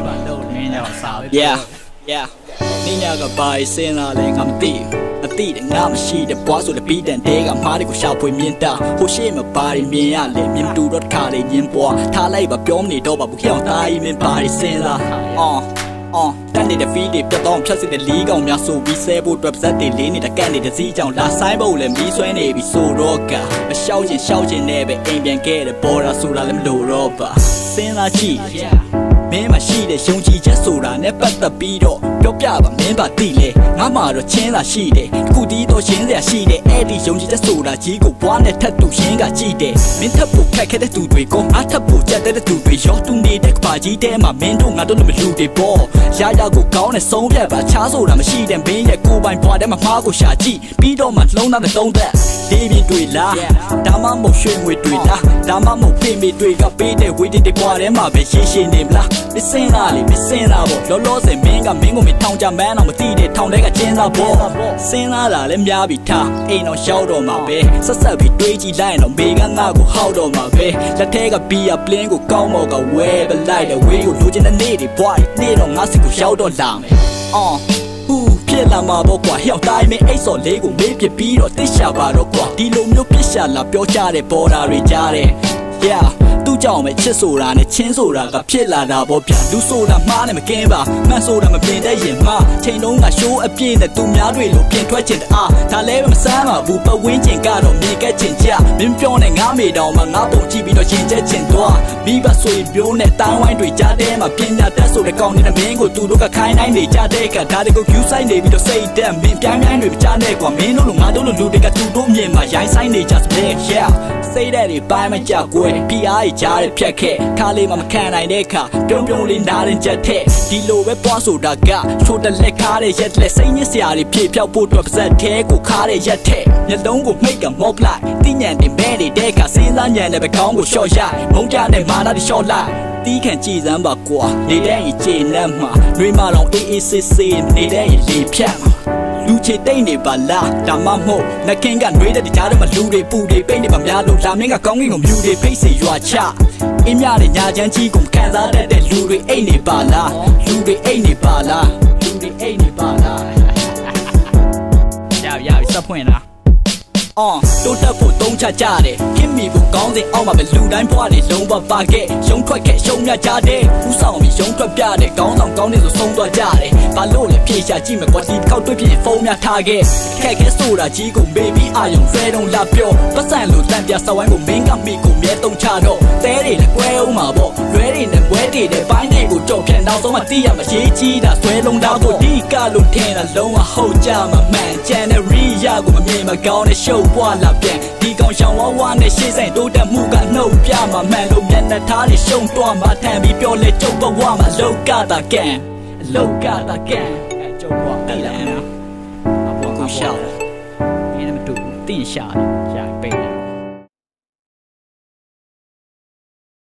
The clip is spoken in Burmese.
Yeah. Nina got by saying I like I'm deep. A deed and I'm she the boss of the beat and dig. I'm hard to shout with me down. Who shame a body me and let me do not call it in boy. Talay but Johnny Doba who can't die in body saying that the feed if the don't trust in the league on your so we say would represent the lane the candidate see down last time and be so any so rocker. A shouting never aim and get a border so let them low rubber. Saying I cheat. Man, my sheet is young just so I never the beat or your job, member delay. Mamma or chain a sheet, good eat or chain their sheet, Eddie young just so that you go one at tattoo shinga cheat. Mintapu packet to go, Atapu jetted to be shot to need a party, my men don't know the ball. Yaya go down and so yeah, but Chazo, I'm a sheet and being a go by part of my Pago Shaji, beat on my loan on the don't that. David Dwilla, Damamo shame with Dwilla, Damamo pay me to a bit with the body, my vacation name la. Listen, your laws and Minga Mingo me town man on the town like a general ball. Sina, let me be town, ain't no shout on my bay. Sasabi, Dwayne line on Big and I go out on my bay. Let take a be a plane go come away, but light away you losing a native boy. Need on us to shout on down. Pilla ma bokwa hiao tai me ai so le ko me phit pi do tit sha ba do kwa di lo myo phit sha la pyo ja de bo da ri ja de yeah သူကြောင့်ပဲချစ်ဆိုတာနဲ့ချင်းဆိုတာကဖြစ်လာတာပေါ့ဗျာလူဆိုတာမှားနေမကင်းပါမှန်ဆိုတာမပြင်တဲ့ရင်မှာချိန်လုံးကရှိုးအပြည့်နဲ့သူများတွေလိုပြင်ထွက်ချင်တအားဒါလည်းမဆန်းပါဘူးပတ်ဝန်းကျင်ကတော့မြင်ကက်ချင်ကြမင်းပြောနေငါမေတောင်မှငါပုံကြည့်ပြီးတော့ရှင်ချက်ချင်သွားမိဘဆွေမျိုးနဲ့တိုင်းဝိုင်းတွေကြားထဲမှာပြညာတက်ဆိုတဲ့ကောင်းနေတဲ့မင်းကိုသူတို့ကခိုင်းနိုင်နေကြတဲ့ကဒါတွေကို view ဆိုင်နေပြီးတော့စိတ်တက်မင်းပြိုင်းတွေမကြားနဲ့ကွာမင်းတို့လိုငါတို့လိုလူတွေကသူတို့မြင်မှာရိုင်းဆိုင်နေကြစတဲ့ yeah စိတ်တဲ့တွေပိုင်းမကြကွယ် PR ကြားတဲ့ဖြတ်ခဲ့ခါလေးမှမခံနိုင်တဲ့အခါပြုံးပြုံးလေးနားရင်ချက်တဲ့ဒီလိုပဲပွားဆိုတာကချိုးတက်လက်ခါတဲ့ရက်လက်စိတ်ညစ်စရာတွေဖြည့်ဖြောက်ဖို့အတွက်ပါဇက်သေးကိုခါတဲ့ရက်တဲ့မျက်လုံးကိုမိတ်ကမော့လိုက်တိညံတင်မဲနေတဲ့အခါစဉ်းစားညံတဲ့ပဲခေါင်းကိုရှော့ရိုက်မုံကြတဲ့မာနာတွေရှော့လိုက်တီးခံကြည်စမ်းပါကွာနေတဲ့ရင်ကျေနပ်မှာနှွေးမတော်အေးအေးဆေးဆေးနေတဲ့ရင်လေဖြတ်မှာလူချေတိတ်နေပါလားဒါမှမဟုတ်နှကင်းကနှွေးတဲ့ကြားထဲမှာလူတွေပူတွေပိတ်နေပါများလို့လာမင်းကကောင်းကင်ကိုမြူတွေဖိတ်စီရွာချအင်းမြတဲ့ညာချမ်းကြီးကိုခံစားတတ်တဲ့လူတွေအိတ်နေပါလားလူတွေအိတ်နေပါလားလူတွေအိတ်နေပါလားရစပ်ဖွင့်လားတိုးတက်ဖို့တုံးချကြတယ်ခင်မီဖို့ကောင်းစဉ်အောက်မှာပဲလူတိုင်းဘွားတွေလုံးဝပါခဲ့ရုံထွက်ခဲ့ရှုံးမြကြတယ်ဦးဆောင်ပြီးရုံထွက်ပြတယ်ကောင်းဆောင်ကောင်းနေဆိုဆုံးသွားကြတယ်ဘာလို့လဲဖြေရှာကြည့်မယ်ကွာဒီကောက်တွေ့ဖြစ်ဖုံးများထားခဲ့ခက်ခဲဆိုတာကြီးကိုမေးပြီးအာယုံဖဲတော့လာပြောပတ်စံလို့တန်ပြဆောင်းဝိုင်းကိုမင်းကမိကိုမြဲတုံးချတော့တဲတွေလည်းကွဲအောင်မှာပေါ့လွဲတွေနဲ့ဘွဲတွေနဲ့ပိုင်းတွေကိုကြော်ပြန်နောက်ဆုံးမှသိရမှာရေးကြီးတာဆွဲလုံးတော့ကိုဒီကလို့ထင်တာလုံးဝဟုတ်ကြမှာမှန်ကျန်တဲ့ရီယာကိုမမြင်မကောင်းတဲ့ရှုပ်ပွားလာပြန်ဒီကောင်ရှောင်းဝါနဲ့ရှေ့ဆိုင်တိုးတက်မှုကနှုတ်ပြမှာမှန်လို့မျက်နှာထားတွေရှုံတော့မှာထန်ပြီးပြောလဲကျုပ်ဘဝမှာလောကတာကန်ကျုပ်ဘဝတိလာအဘောကိုရှောက်တယ်ဒီနေ့မတူတင်းရှာတယ်